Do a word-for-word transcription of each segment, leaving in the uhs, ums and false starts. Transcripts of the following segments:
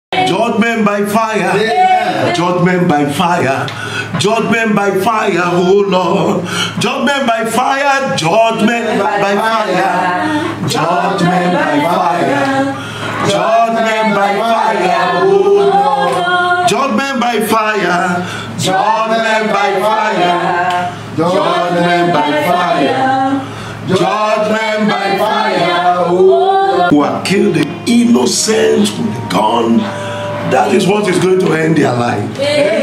Judgment by fire. Amen. Judgment by fire. Judgment by fire, oh Lord. Judgment by fire. Judgment by fire. Judgment by fire. Judgment by fire, oh Lord. Judgment by fire. Judgment by fire. Judgment by fire. Judgment by fire, oh Lord. Who have killed the innocent with the gun. That is what is going to end their life.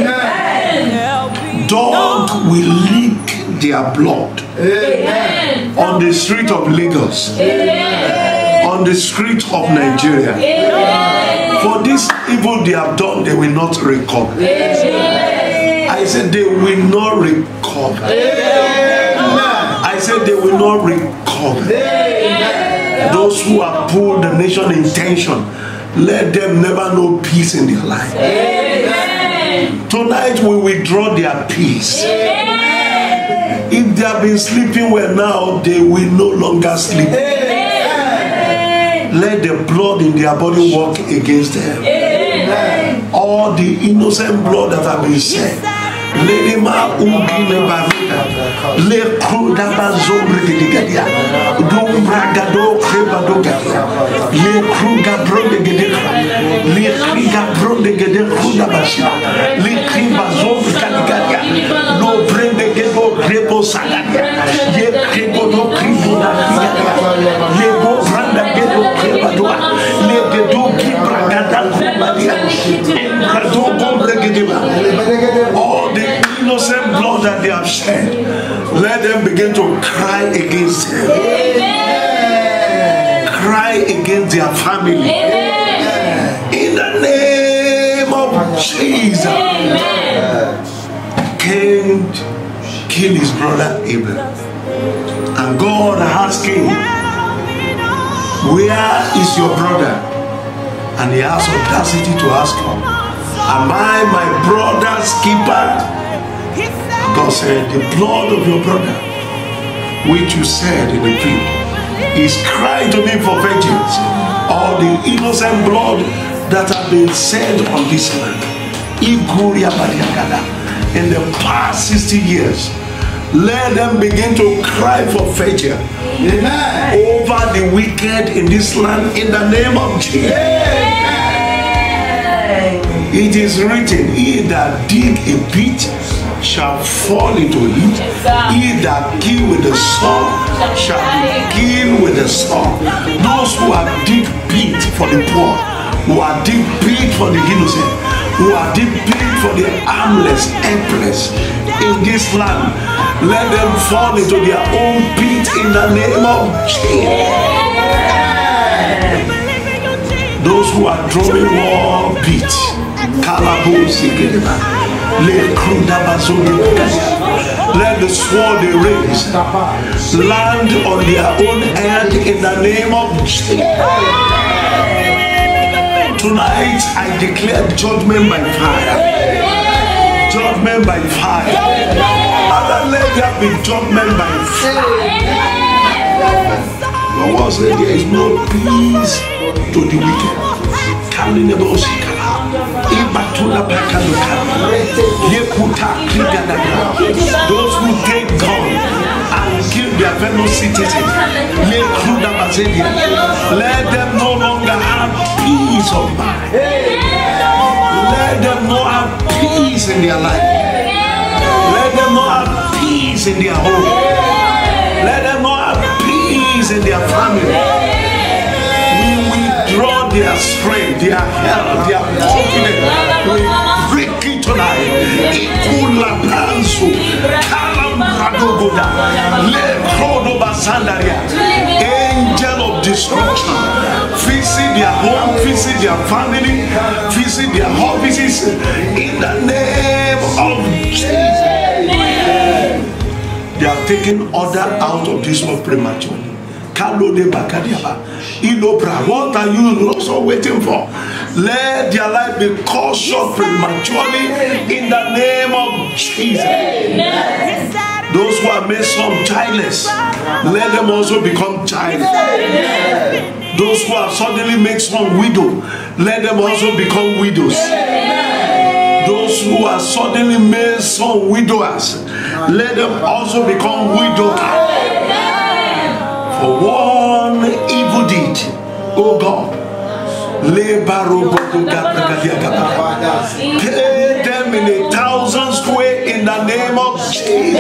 Amen. Dog will lick their blood. Amen. On the street of Lagos. Amen. On the street of Nigeria. Amen. For this evil they have done, they will not recover. Amen. I said they will not recover. Amen. I said they will not recover. Amen. Those who have pulled the nation in tension, let them never know peace in their life. Amen. Tonight we withdraw their peace. Amen. If they have been sleeping well now, they will no longer sleep. Amen. Let the blood in their body work against them. Amen. All the innocent blood that have been shed. Le ma ugine barika le kruda bazombre gedigadia dombra gado kreba dogadia le kruga bronde gedekra le kriga bronde gede kruda basia le kriba zombre gedigadia no brende gedo grebo sagadia le krebo no kribo na gedigadia le go branda gedo kreba doa le gedo kibra gada kubadia engrado gombre gedeba. All the innocent blood that they have shed, let them begin to cry against them. Amen. Cry against their family. Amen. In the name of Jesus. Amen. Cain killed his brother Abel, and God asked him, where is your brother? And he has audacity to ask him, am I my brother's keeper? God said, the blood of your brother, which you said in the pit, is crying to me for vengeance. All the innocent blood that have been shed on this land, in the past sixty years, let them begin to cry for vengeance over the wicked in this land in the name of Jesus. It is written, he that dig a pit shall fall into it. He that kill with the sword shall be killed with the sword. Those who are dig pit for the poor, who are dig pit for the innocent, who are dig pit for the armless, helpless in this land, let them fall into their own pit in the name of Jesus. Those who are drawing war pit, let the sword they raise land on their own head in the name of Jesus. Tonight I declare judgment by fire. Judgment by fire. Father, let there be judgment by fire. Your word said there is no peace to the wicked. Those who take gun and kill their fellow citizens, let them no longer have peace of mind. Let them not have peace in their life. Let them not have peace in their home. Let them not have peace in their family. Draw their strength, their health, their confidence. We break it tonight. Ikula Pansu, Kalambradogoda, Lekrodobasandaria, angel of destruction. Visit their home, visit their family, visit their offices in the name of Jesus. They are taking order out of this world prematurely. What are you also waiting for? Let their life be cut short prematurely in the name of Jesus. Amen. Those who are made some childless, let them also become childless. Amen. Those who have suddenly made some widow, let them also become widows. Those who are suddenly made some widowers, let them also become widowers. For one evil deed, oh God, pay them in a thousandth way in the name of Jesus.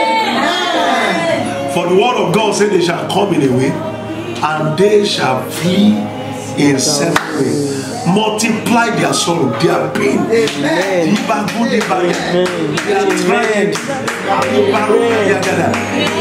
For the word of God said they shall come in a way, and they shall flee in seven ways. Multiply their sorrow, their pain. Amen. Their triumph.